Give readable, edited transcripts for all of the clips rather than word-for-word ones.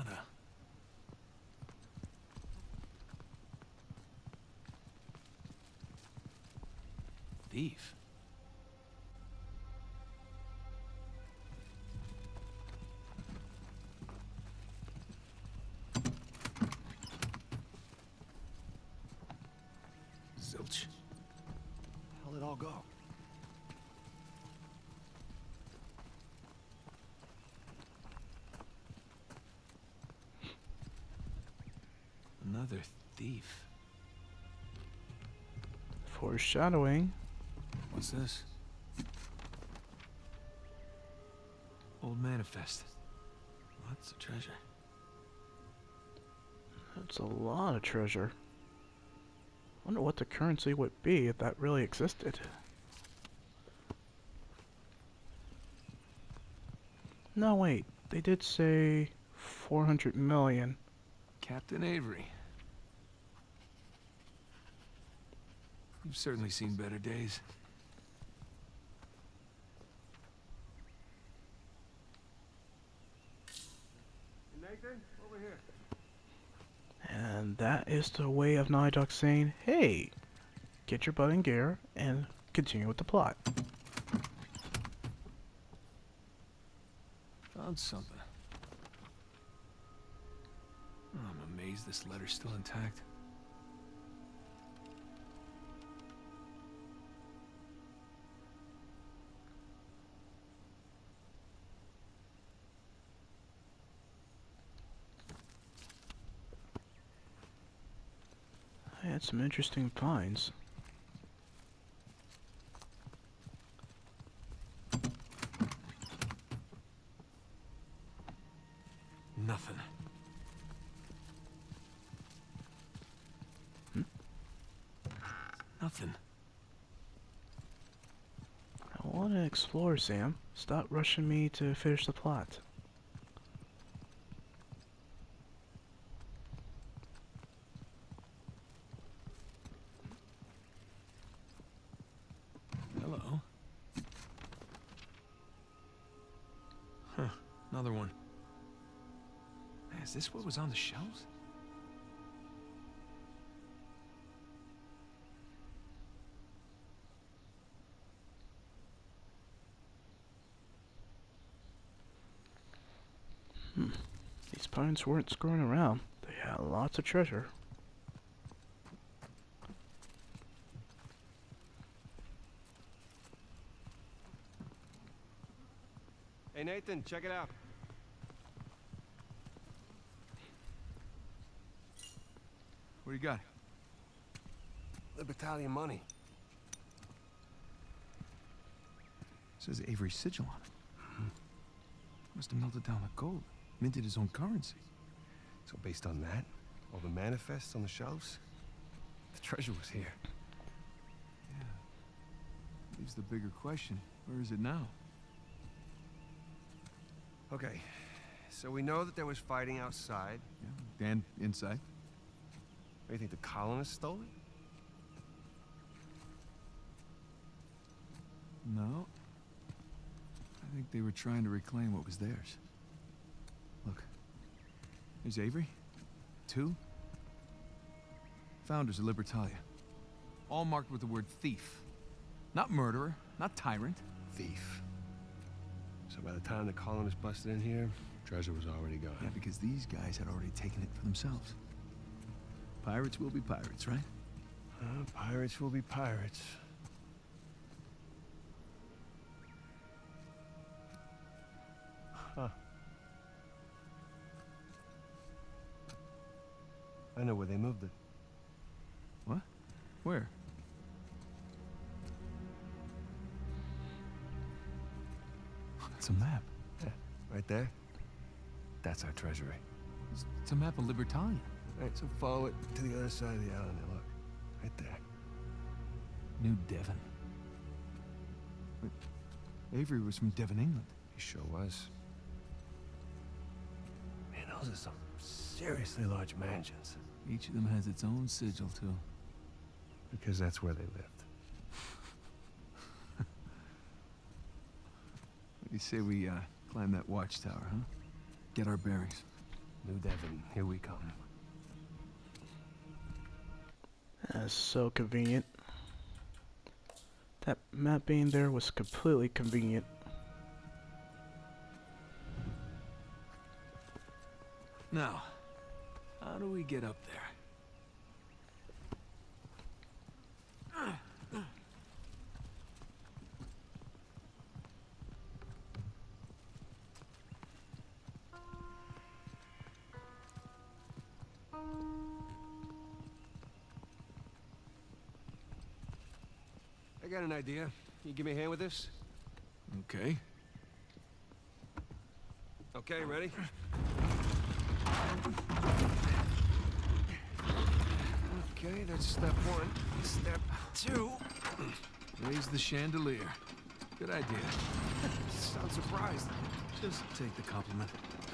Nada. Thief? Zilch. How'd it all go? Another thief. Foreshadowing. What's this? Old manifest. Lots of treasure. That's a lot of treasure. Wonder what the currency would be if that really existed. No, wait. They did say 400 million. Captain Avery. You've certainly seen better days. Nathan, over here. And that is the way of Naughty Dog saying, hey, get your butt in gear and continue with the plot. Found something. Oh, I'm amazed this letter's still intact. I had some interesting finds. Nothing. Nothing. I want to explore, Sam. Stop rushing me to finish the plot. Hello. Huh. Another one. Is this what was on the shelves? These pirates weren't screwing around. They had lots of treasure. Hey, Nathan, check it out. What do you got? The battalion money. Says Avery sigil on it. Must have melted down the gold. Minted his own currency. So based on that, all the manifests on the shelves, the treasure was here. Yeah. Leaves the bigger question. Where is it now? Okay, so we know that there was fighting outside. Yeah. Dan inside. What, you think the colonists stole it? No. I think they were trying to reclaim what was theirs. Look. There's Avery. 2. Founders of Libertalia. All marked with the word thief. Not murderer, not tyrant. Thief. So by the time the colonists busted in here, treasure was already gone. Yeah, because these guys had already taken it for themselves. Pirates will be pirates, right? Pirates will be pirates. Huh. I know where they moved it. What? Where? It's a map. Yeah, right there. That's our treasury. It's a map of Libertalia. Right, so follow it to the other side of the island there, look. Right there. New Devon. But Avery was from Devon, England. He sure was. Man, those are some seriously large mansions. Each of them has its own sigil, too. Because that's where they lived. What do you say we climb that watchtower, huh? Get our bearings. New Devon, here we come. That's so convenient. That map being there was completely convenient. Now, how do we get up there? I got an idea. Can you give me a hand with this? Okay. Okay, ready? Okay, that's step one. Step two. Raise the chandelier. Good idea. Sound surprised. Just take the compliment.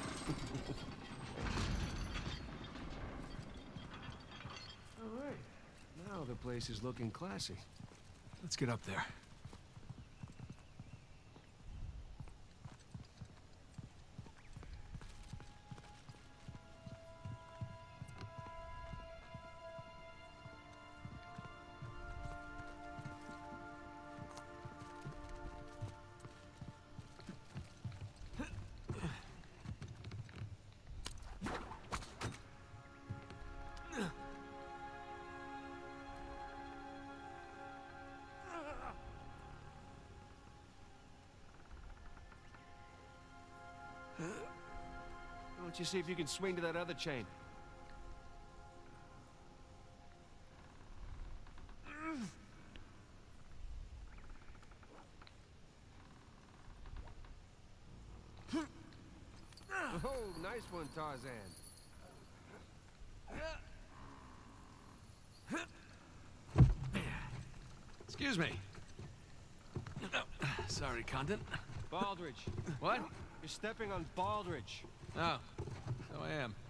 All right. Now the place is looking classy. Let's get up there. Why don't you see if you can swing to that other chain? Oh, nice one, Tarzan. Excuse me. Oh, sorry, Condon. Baldridge. What? You're stepping on Baldridge. Oh, so I am.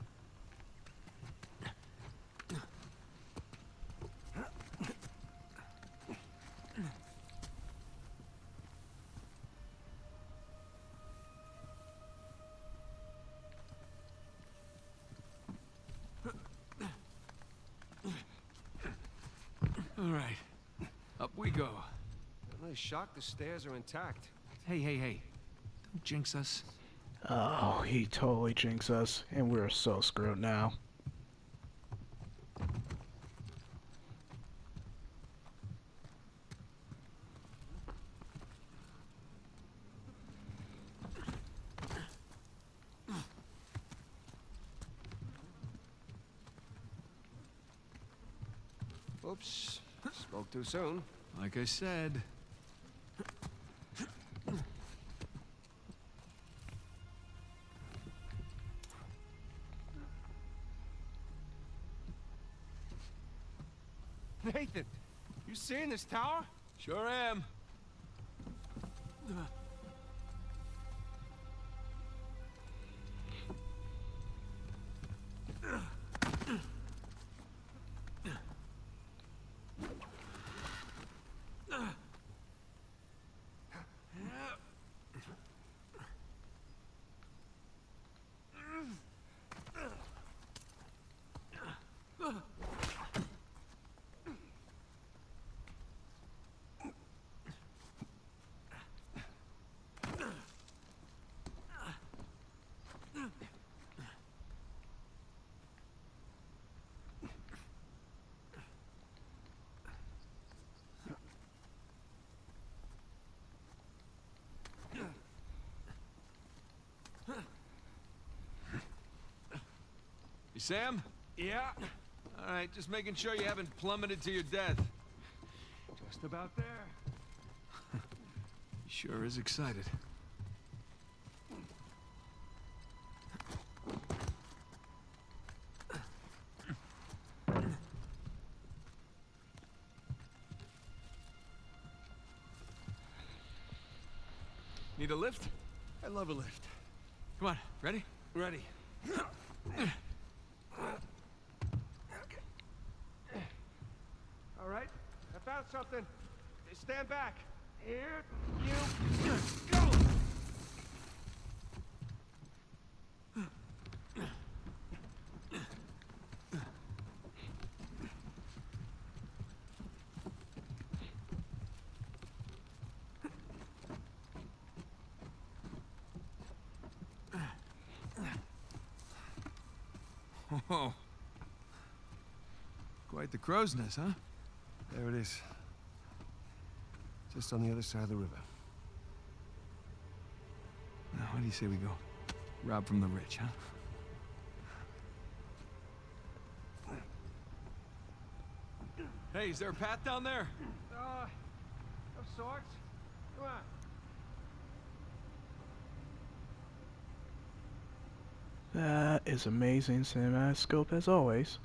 All right, up we go. I'm really shocked the stairs are intact. Hey, hey, hey. Don't jinx us. Oh, he totally jinxed us, and we're so screwed now. Oops. Spoke too soon. Like I said. Nathan, you seeing this tower? Sure am. You Sam? Yeah. All right, just making sure you haven't plummeted to your death. Just about there. He sure is excited. Need a lift? I love a lift. Come on, ready? Ready. All right. I found something. Stand back. Here you go. Oh. Quite the crow's nest, huh? There it is. Just on the other side of the river. Now, what do you say we go? Rob from the rich, huh? Hey, is there a path down there? Of sorts. Come on. That is amazing cinemascope as always.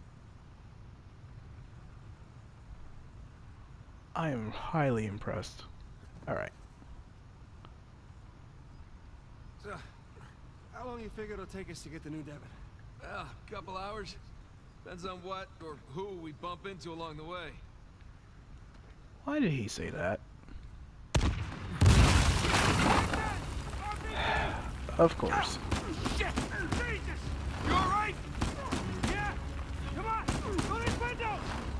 I am highly impressed. Alright. So, how long you figure it'll take us to get to New Devon? Well, a couple hours. Depends on what or who we bump into along the way. Why did he say that? Of course. Shit! Jesus! You alright? Yeah! Come on! Go to this window!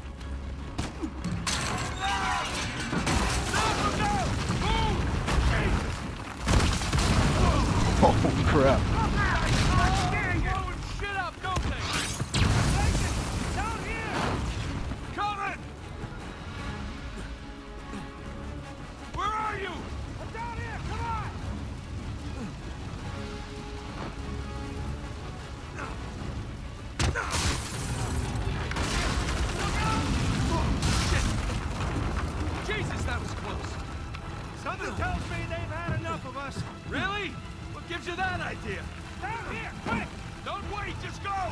Oh crap. Shit up, don't they? Down here! Coming! Where are you? I'm down here! Come on! Jesus, that was close. Something tells me they've had enough of us. Really? What gives you that idea? Down here! Quick! Don't wait, just go!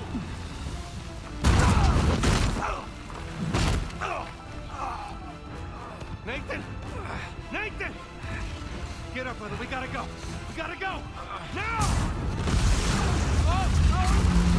Nathan! Nathan! Get up, brother. We gotta go. We gotta go! Now! Oh,